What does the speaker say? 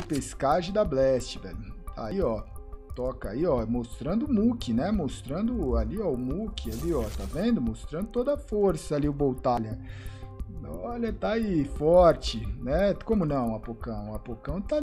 pescagem da Blast, velho. Aí, ó. Toca aí, ó. Mostrando o Muk, né? Mostrando ali, ó. O Muk ali, ó. Tá vendo? Mostrando toda a força ali, o Boltalha. Olha, tá aí, forte, né? Como não, Apocão? O Apocão tá